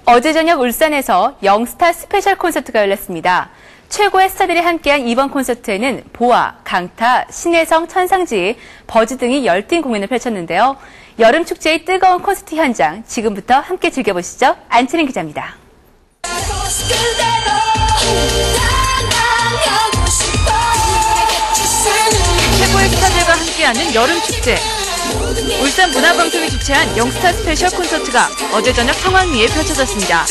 어제 저녁 울산에서 영스타 스페셜 콘서트가 열렸습니다. 최고의 스타들이 함께한 이번 콘서트에는 보아, 강타, 신혜성, 천상지, 버즈 등이 열띤 공연을 펼쳤는데요. 여름 축제의 뜨거운 콘서트 현장, 지금부터 함께 즐겨보시죠. 안치린 기자입니다. 최고의 스타들과 함께하는 여름 축제. 울산 문화방송이 주최한 영스타 스페셜 콘서트가 어제 저녁 성황리에 펼쳐졌습니다.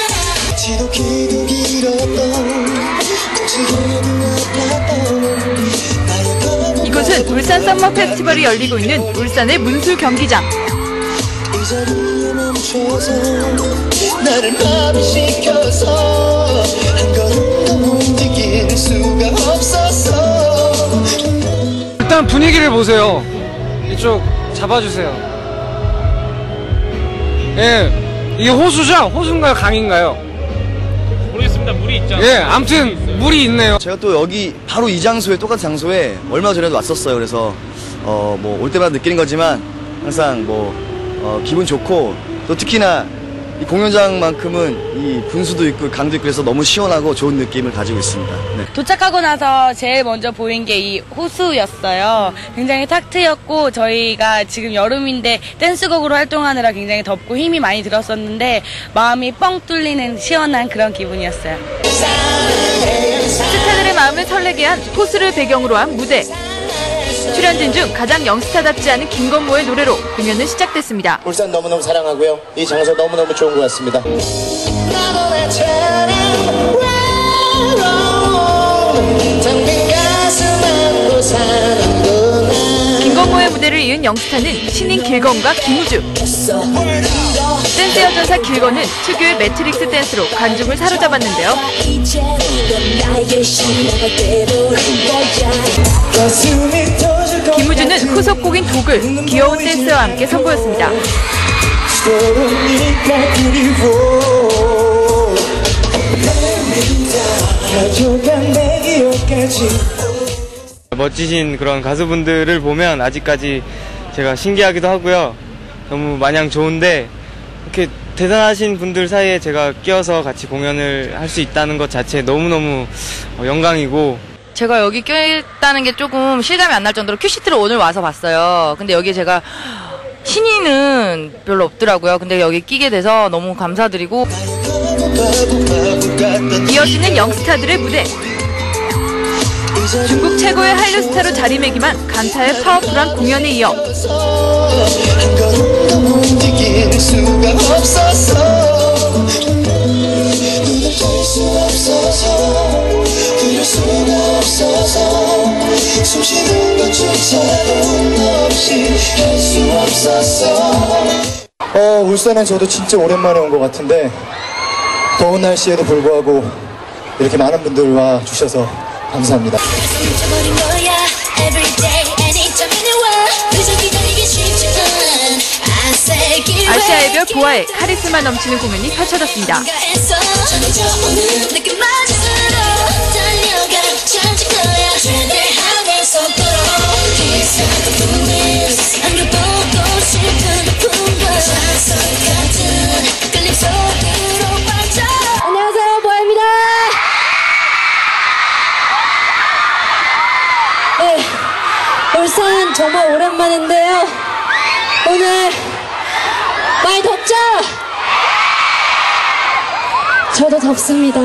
이곳은 울산 썸머 페스티벌이 열리고 있는 울산의 문술 경기장. 일단 분위기를 보세요. 이쪽 잡아주세요. 예, 이게 호수죠? 호수인가요? 강인가요? 모르겠습니다. 물이 있죠. 예, 아무튼 물이 있네요. 제가 또 여기 바로 이 장소에, 똑같은 장소에 얼마 전에도 왔었어요. 그래서 뭐 올 때마다 느끼는 거지만 항상 기분 좋고, 또 특히나 이 공연장만큼은 이 분수도 있고 강도 있고 해서 너무 시원하고 좋은 느낌을 가지고 있습니다. 네. 도착하고 나서 제일 먼저 보인 게 이 호수였어요. 굉장히 탁 트였고, 저희가 지금 여름인데 댄스곡으로 활동하느라 굉장히 덥고 힘이 많이 들었었는데 마음이 뻥 뚫리는 시원한 그런 기분이었어요. 스타들의 마음을 설레게 한 호수를 배경으로 한 무대. 출연진 중 가장 영스타답지 않은 김건모의 노래로 공연은 시작됐습니다. 울산 너무너무 사랑하고요. 이 장소 너무너무 좋은 것 같습니다. 김건모의 무대를 이은 영스타는 신인 길건과 김우주. 댄스 여전사 길건은 특유의 매트릭스 댄스로 관중을 사로잡았는데요. 김우주는 후속곡인 독을 귀여운 댄스와 함께 선보였습니다. 멋지신 그런 가수분들을 보면 아직까지 제가 신기하기도 하고요. 너무 마냥 좋은데, 이렇게 대단하신 분들 사이에 제가 끼어서 같이 공연을 할 수 있다는 것 자체에 너무너무 영광이고, 제가 여기 껴있다는 게 조금 실감이 안 날 정도로 큐시트를 오늘 와서 봤어요. 근데 여기 제가 신인은 별로 없더라고요. 근데 여기 끼게 돼서 너무 감사드리고. 이어지는 영스타들의 무대. 중국 최고의 한류 스타로 자리매김한 강타의 파워풀한 공연에 이어 울산에 저도 진짜 오랜만에 온 것 같은데, 더운 날씨에도 불구하고 이렇게 많은 분들 와 주셔서 감사합니다. 아시아의 별 보아의 카리스마 넘치는 공연이 펼쳐졌습니다. 안녕하세요, 보아입니다. 네, 울산 정말 오랜만인데요. 오늘 많이 덥죠? 저도 덥습니다.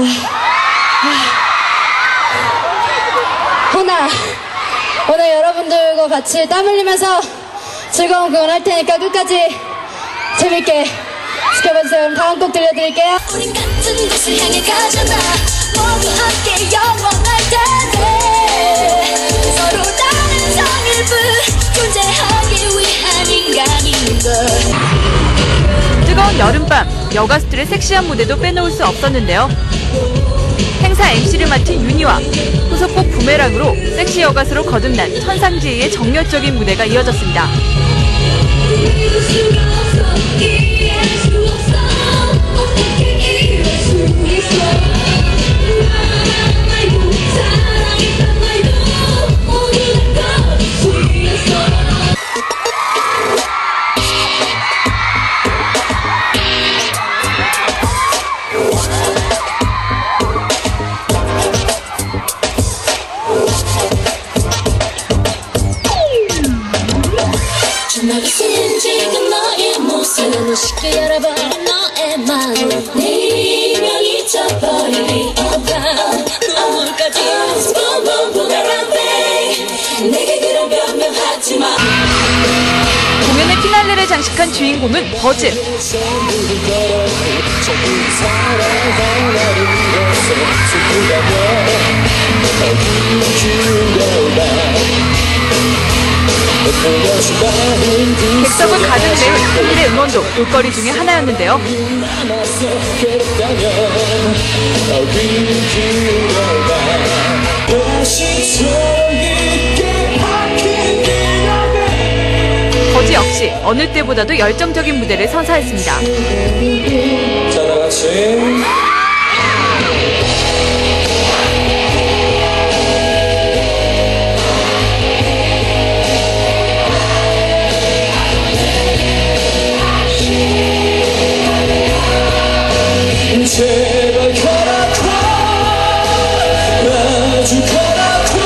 허나 오늘 여러분들과 같이 땀 흘리면서 즐거운 공연 할 테니까 끝까지 재밌게 지켜봐주세요. 그럼 다음 곡 들려드릴게요. 우린 같은 곳을 향해 가잖아. 모두 함께 영원할 텐데 서로 다른 성일뿐 존재하기 위한 인간인 걸. 뜨거운 여름밤, 여가수들의 섹시한 무대도 빼놓을 수 없었는데요. 행사 MC를 맡은 윤희와 후속곡 부메랑으로 섹시 여가수로 거듭난 천상지의 정열적인 무대가 이어졌습니다. 하지만 네 명이 잊혀버릴 리 없다. 눈물까지 내게 그런 변명하지 마. 공연의 피날레를 장식한 주인공은 버즈. 객석을 가득 메운 팬들의 응원도 볼거리 중에 하나였는데요. 버즈 역시 어느 때보다도 열정적인 무대를 선사했습니다. 자, 다 같이. 제발 가라고 아주 가라고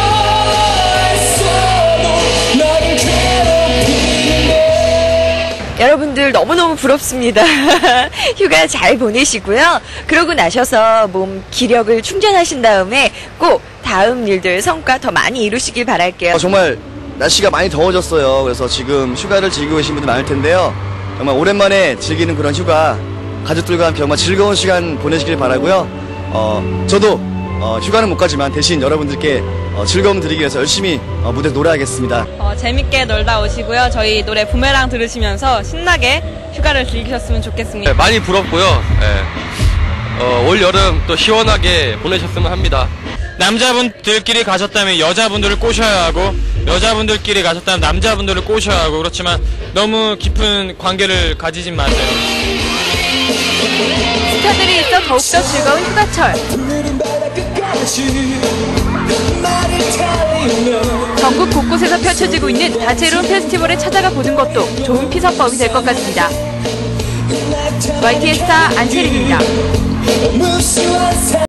했어도 나를 괴롭히는데. 여러분들 너무너무 부럽습니다. 휴가 잘 보내시고요. 그러고 나셔서 몸 기력을 충전하신 다음에 꼭 다음 일들 성과 더 많이 이루시길 바랄게요. 정말 날씨가 많이 더워졌어요. 그래서 지금 휴가를 즐기고 계신 분들 많을 텐데요. 정말 오랜만에 즐기는 그런 휴가, 가족들과 함께 정말 즐거운 시간 보내시길 바라고요. 저도 휴가는 못 가지만 대신 여러분들께 즐거움 드리기 위해서 열심히 무대에서 노래하겠습니다. 재밌게 놀다 오시고요. 저희 노래 부메랑 들으시면서 신나게 휴가를 즐기셨으면 좋겠습니다. 네, 많이 부럽고요. 네. 올 여름 또 시원하게 보내셨으면 합니다. 남자분들끼리 가셨다면 여자분들을 꼬셔야 하고 여자분들끼리 가셨다면 남자분들을 꼬셔야 하고 그렇지만 너무 깊은 관계를 가지진 마세요. 스타들이 있어 더욱더 즐거운 휴가철. 전국 곳곳에서 펼쳐지고 있는 다채로운 페스티벌에 찾아가 보는 것도 좋은 피서법이 될 것 같습니다. YTN 스타 안채린입니다.